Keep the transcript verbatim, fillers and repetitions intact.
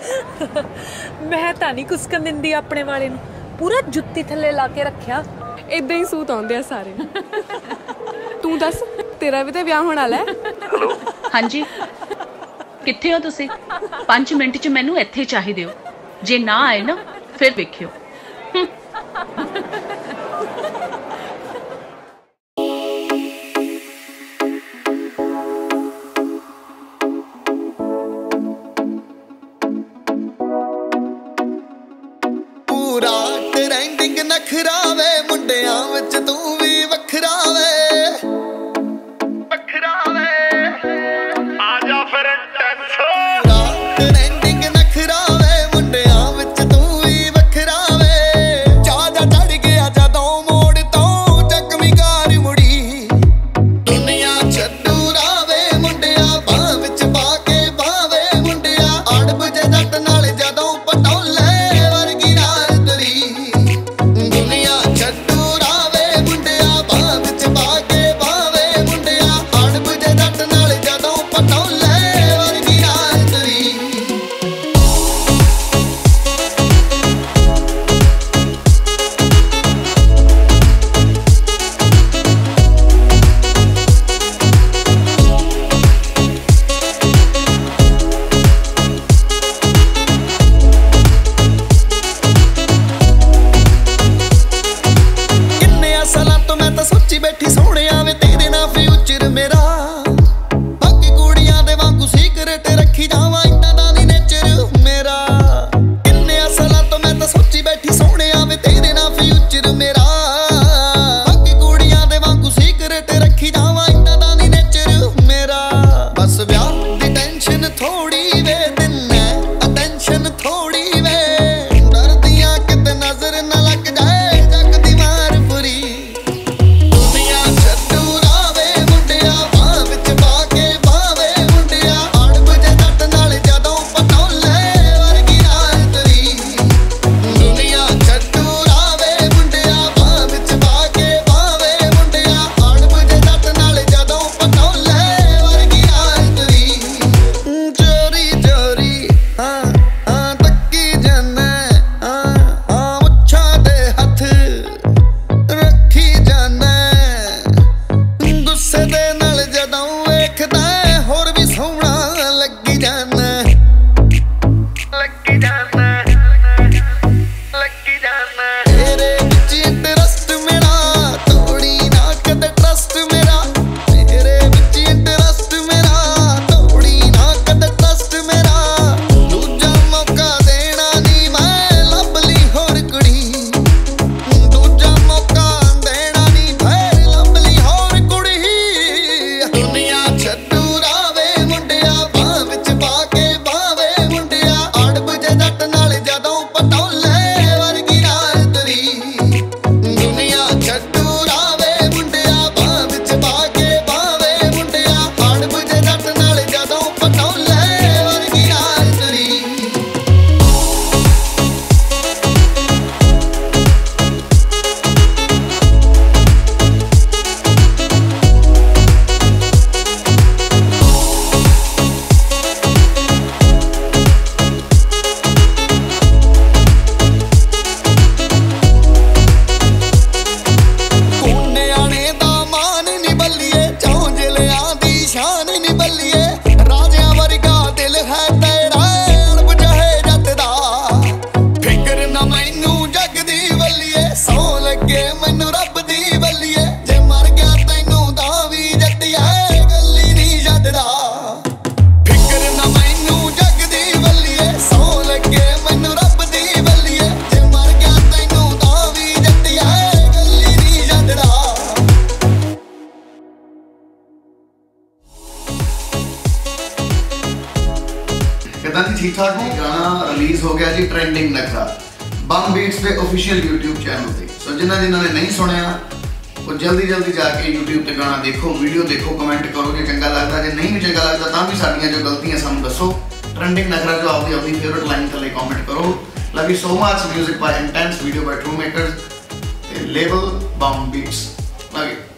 मैं तां नहीं कुसकन दिंदी अपने वाले नूं, पूरा जुत्ती थल्ले ला के रखिया। इदां ही सूत आउंदे आ सारे। तू दस, तेरा भी तो विआह होने वाला है। हेलो हाँ जी, कित्थे हो तुसीं? पांच मिनट च मैनूं इत्थे चाहीदे हो, जे ना आए ना फिर वेखियो। पूरा ट्रेंडिंग नखरा वे मुंडियां विच तू भी वखरा वे वखरा वे आजा फिर टेंस पूरा ट्रेंडिंग नखरा वे मुंडियां विच तू भी वखरा वे चाचा चढ़ गया जदों मोड़ तो जख्मी कार मुड़ी दुनिया छड्डू रावे मुंडिया बाह विच पा के बावे मुंडिया अड़ब जे जट नाल जदों पटोले बैठी सोने वे तेरे ना फ्यूचर मेरा बाकी कुड़ियां दे वांगू सीक्रेट रखी जावा इन्ना दा नी नेचर मेरा किन्ने सालां तो मैं तां सोची बैठी सोने वे तेरे ना फ्यूचर मेरा बाकी कुड़ियां दे वांगू सीक्रेट रखी जावा इन्ना दा नी नेचर मेरा बस ब्याह दी टेंशन थोड़ी वे दिन है अटेंशन थोड़ी वे डरदियां किते नजर ना लग जाए जग दी मार पूरी ठीक ठाक हो गाना रिलीज हो गया जी ट्रेंडिंग नखरा बम बीट्स पे ऑफिशियल यूट्यूब चैनल पे। सो जिन्होंने जिन्होंने नहीं सुनिया वो जल्दी जल्दी जाके यूट्यूब पे गाना देखो, वीडियो देखो, कमेंट करो जो चंगा लगता, जो नहीं भी चंगा लगता तो भी साडियां जो गलतियां सानू दसो। ट्रेंडिंग नखरा जो आपकी अपनी फेवरेट लाइन थले कमेंट करो। Love you so much. Music by Intense, video by True Makers, label Bam Beats. Love you.